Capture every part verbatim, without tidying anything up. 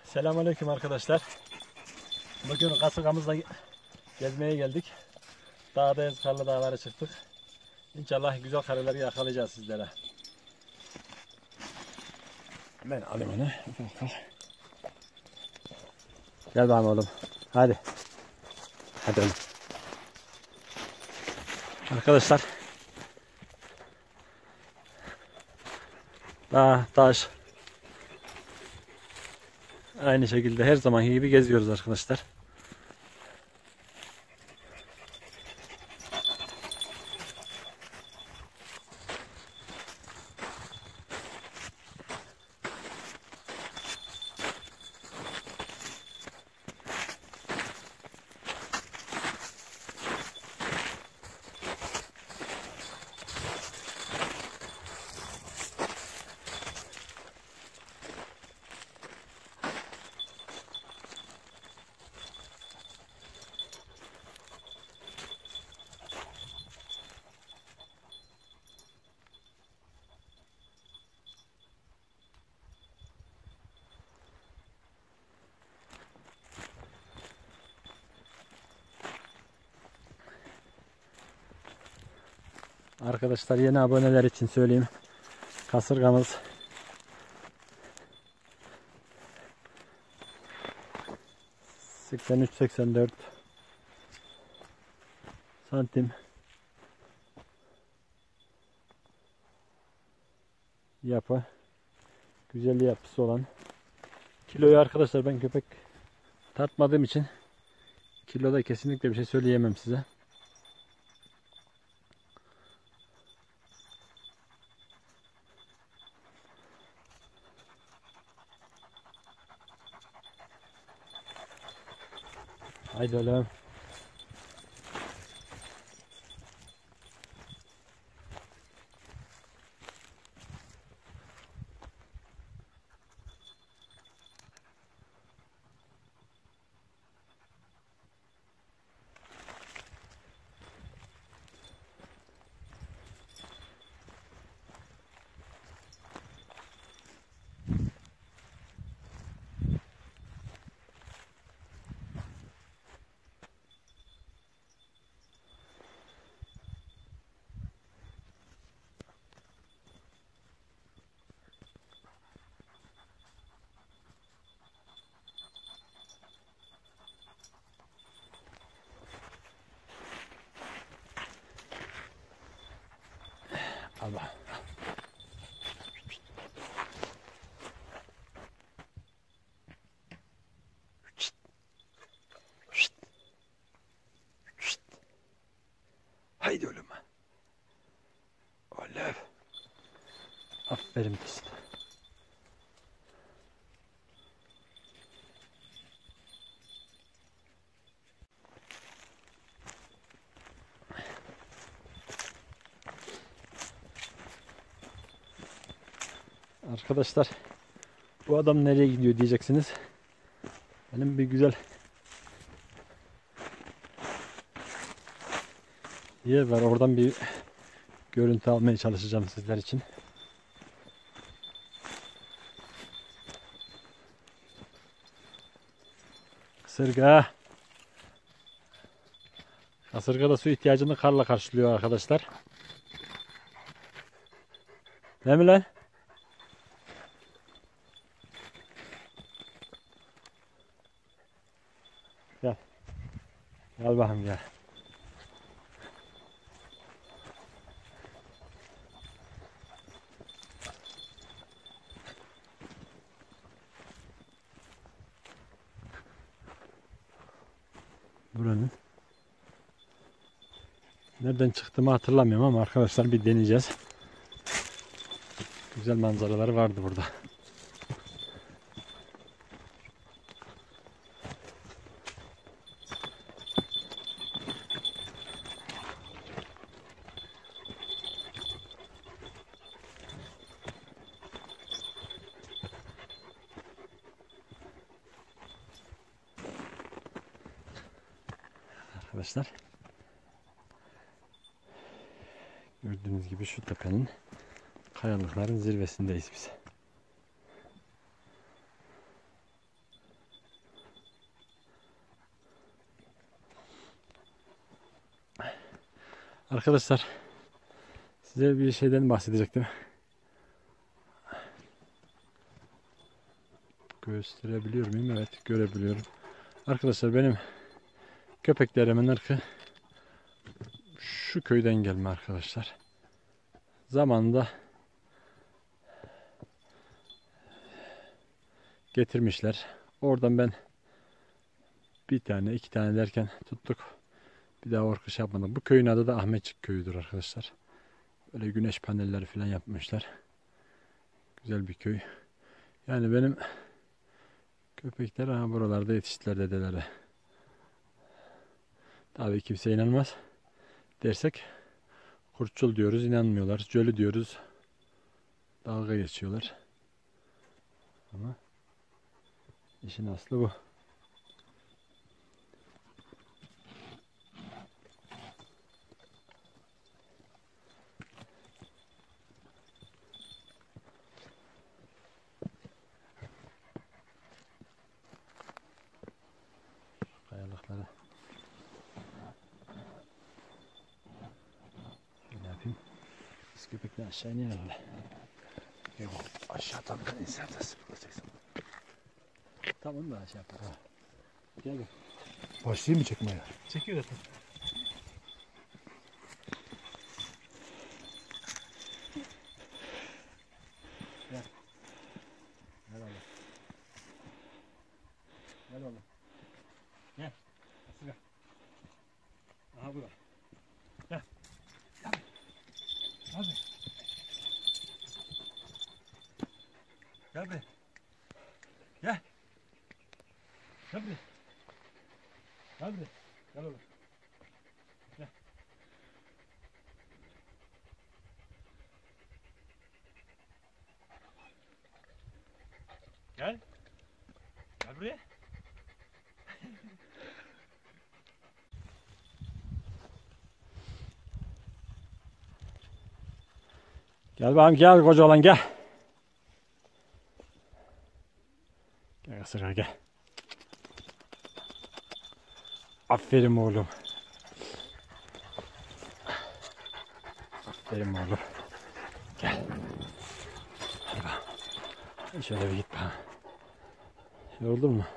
Selamünaleyküm arkadaşlar. Bugün kasırgamızla gezmeye geldik. Dağdayız, karlı dağlara çıktık. İnşallah güzel kareleri yakalayacağız sizlere. Ben alayım onu. Gel bakalım oğlum. Hadi. Hadi oğlum. Arkadaşlar. Dağ, taş. Aynı şekilde her zamanki gibi geziyoruz arkadaşlar. Arkadaşlar yeni aboneler için söyleyeyim. Kasırgamız seksen üç seksen dört santim yapı, güzel yapısı olan. Kiloyu arkadaşlar ben köpek tartmadığım için kiloda kesinlikle bir şey söyleyemem size. Haydi oğlum. Allah. Haydi oğlum. Oğlum. Aferin kız. Arkadaşlar bu adam nereye gidiyor diyeceksiniz. Benim bir güzel yer var. Oradan bir görüntü almaya çalışacağım sizler için. Kasırga. Kasırga da su ihtiyacını karla karşılıyor arkadaşlar. Değil mi lan? Gel. Gel bakayım gel. Buranın nereden çıktığımı hatırlamıyorum ama arkadaşlar bir deneyeceğiz. Güzel manzaraları vardı burada. Arkadaşlar gördüğünüz gibi şu tepenin kayalıkların zirvesindeyiz biz. Arkadaşlar size bir şeyden bahsedecektim. Gösterebiliyor muyum? Evet, görebiliyorum. Arkadaşlar benim köpeklerimin ırkı şu köyden gelme arkadaşlar. Zamanında getirmişler. Oradan ben bir tane iki tane derken tuttuk. Bir daha orkış yapmadım. Bu köyün adı da Ahmetçik köyüdür arkadaşlar. Böyle güneş panelleri falan yapmışlar. Güzel bir köy. Yani benim köpekler ha buralarda yetiştiler dedelere. Tabii kimse inanmaz. Dersek kurtçul diyoruz, inanmıyorlar. Cölü diyoruz. Dalga geçiyorlar. Ama işin aslı bu. Kayalıklara şöyle yapayım. Biz köpekler aşağı iner öyle. Yok, aşağıdan da insan da sıfırlayacaksın. Tamam da aşağı yapar. Gel gel. Başlayayım mı çekmeye? Çekiyor zaten. Gel. Gel oğlum. Gel oğlum. Gel. Gel. Aha burada. Gel. Gel. Hadi. Gel be. Gel. Gel be. Gel be. Gel oğlum. Gel. Gel. Gel buraya. Gel bakalım gel koca olan gel. Gel ısırga gel. Aferin oğlum. Aferin oğlum. Gel. Hadi bakalım. Şöyle bir git bakalım. Şey oldu mu?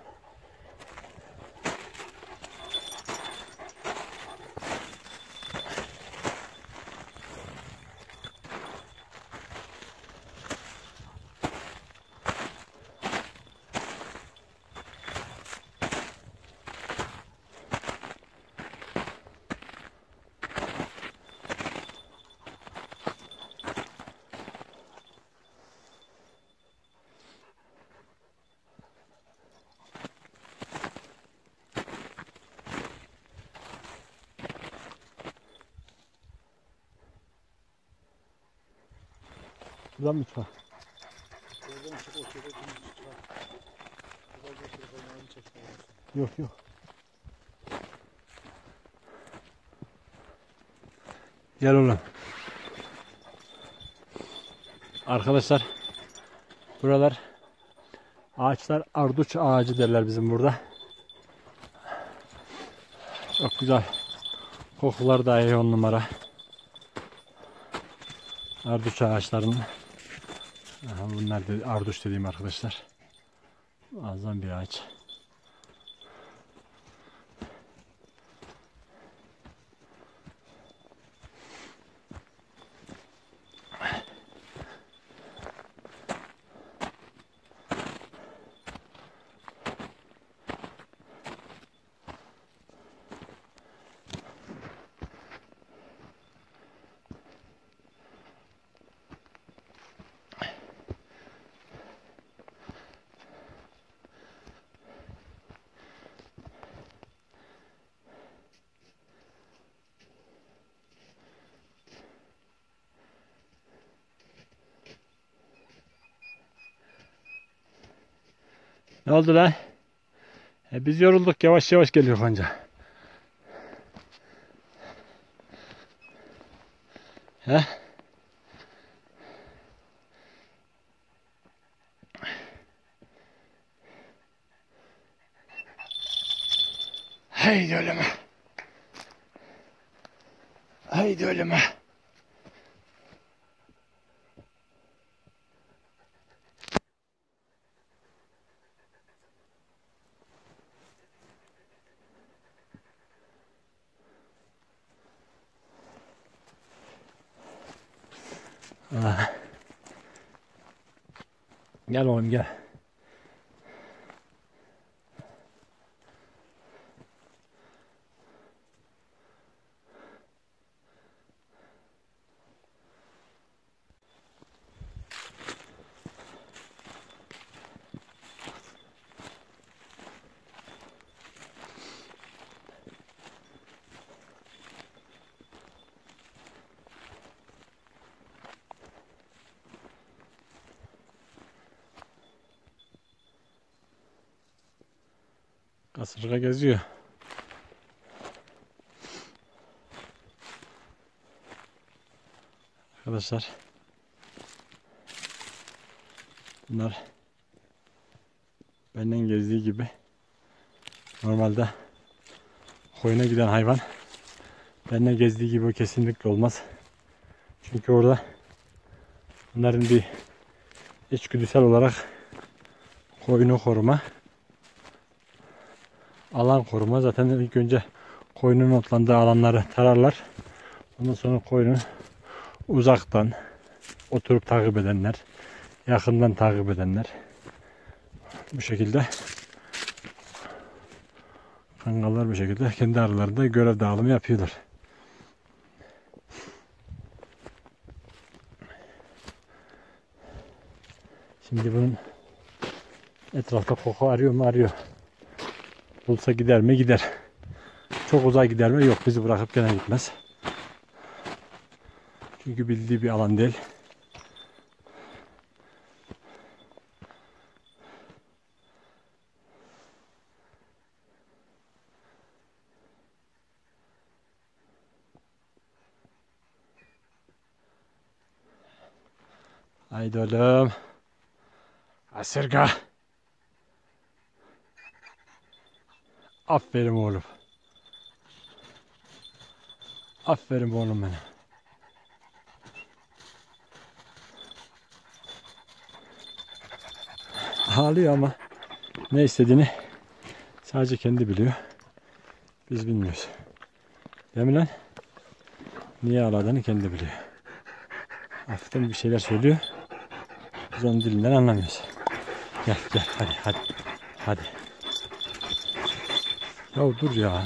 Buradan mı çıkar? Yok yok. Gel oğlum. Arkadaşlar buralar ağaçlar arduç ağacı derler bizim burada. Çok güzel. Kokular da iyi on numara. Arduç ağaçlarının. Aha, bunlar da arduç dediğim arkadaşlar. Muazzam bir ağaç. Ne oldu lan? E biz yorulduk, yavaş yavaş geliyor anca. He? Hey ölüme. Haydi ölüme. Ah. Gel oğlum gel. Kasırga geziyor. Arkadaşlar, bunlar benden gezdiği gibi normalde koyuna giden hayvan benden gezdiği gibi kesinlikle olmaz. Çünkü orada bunların bir içgüdüsel olarak koyunu koruma, alan koruma. Zaten ilk önce koyunun otlandığı alanları tararlar. Ondan sonra koyunu uzaktan oturup takip edenler, yakından takip edenler, bu şekilde kangallar bu şekilde kendi aralarında görev dağılımı yapıyorlar. Şimdi bunun etrafta koku arıyor mu? Arıyor. Bulsa gider mi? Gider. Çok uzağa gider mi? Yok. Bizi bırakıp gene gitmez. Çünkü bildiği bir alan değil. Haydi oğlum. Asırga. Aferin oğlum. Aferin oğlum benim. Ağlıyor ama ne istediğini sadece kendi biliyor. Biz bilmiyoruz. Değil mi lan? Niye ağladığını kendi biliyor. Hafiften bir şeyler söylüyor. Biz onun dilinden anlamıyoruz. Gel gel hadi hadi. Hadi. Ya dur ya.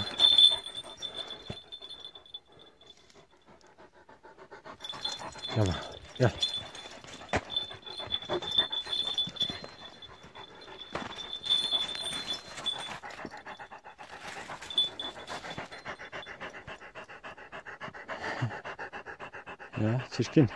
Gel bak. Gel. Ya çirkin.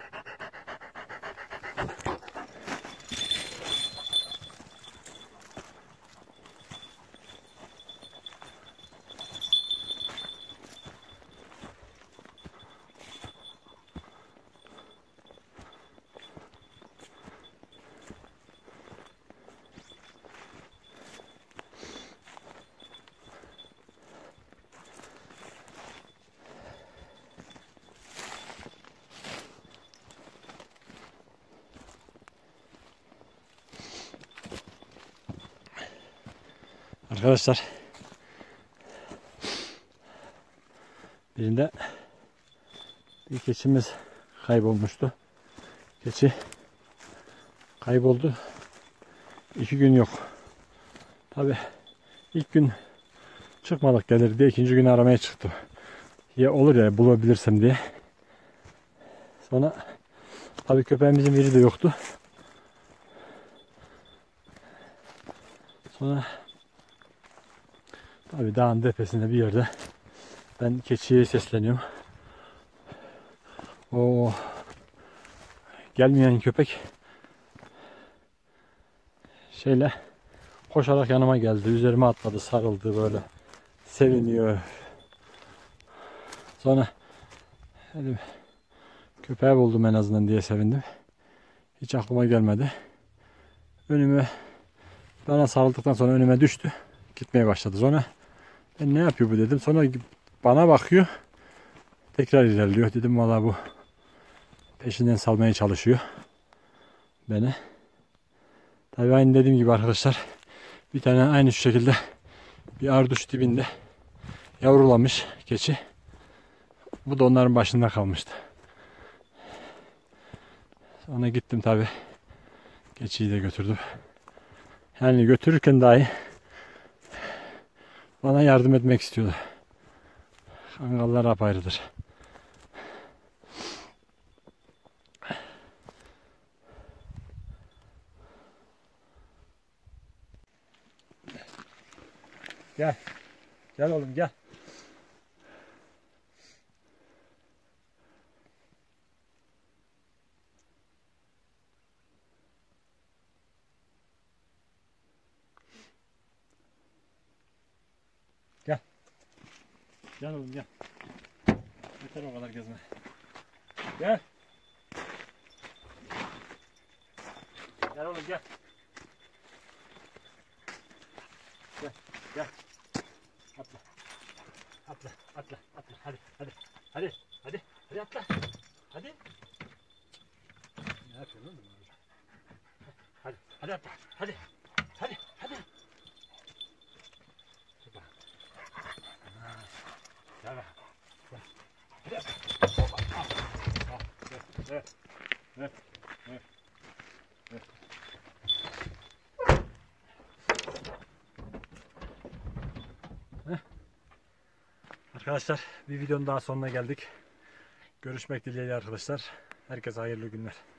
Arkadaşlar, birinde bir keçimiz kaybolmuştu. Keçi kayboldu. İki gün yok. Tabi ilk gün çıkmadık gelir diye ikinci gün aramaya çıktı. Ya olur ya bulabilirsem diye. Sonra tabi köpeğimizin biri de yoktu. Sonra tabi dağın tepesinde bir yerde ben keçiye sesleniyorum. O gelmeyen köpek şeyle koşarak yanıma geldi. Üzerime atladı, sarıldı böyle. Seviniyor. Sonra dedim, köpeği buldum en azından diye sevindim. Hiç aklıma gelmedi. Önüme bana sarıldıktan sonra önüme düştü. Gitmeye başladı. Sonra ben ne yapıyor bu dedim. Sonra bana bakıyor. Tekrar ilerliyor. Dedim valla bu peşinden salmaya çalışıyor beni. Tabii aynı dediğim gibi arkadaşlar, bir tane aynı şu şekilde bir arduç dibinde yavrulamış keçi. Bu da onların başında kalmıştı. Sonra gittim tabii. Keçiyi de götürdüm. Yani götürürken dahi bana yardım etmek istiyordu. Kangallar apayrıdır. Gel. Gel oğlum gel. Gel. Gel oğlum gel. Yeter o kadar gezme. Gel. Gel oğlum gel. Gel. Gel. Atla. Atla. Atla. Atla. Hadi. Hadi. Hadi. Hadi. Hadi atla. Hadi. Ne yapıyorsun oğlum? Hadi. Hadi atla. Hadi. Hadi. Hadi. Süper. Gel bak. Hadi atla. Hoppa. Al. Al. Ver. Ver. Ver. Ver. Ver. Arkadaşlar bir videonun daha sonuna geldik. Görüşmek dileğiyle arkadaşlar. Herkese hayırlı günler.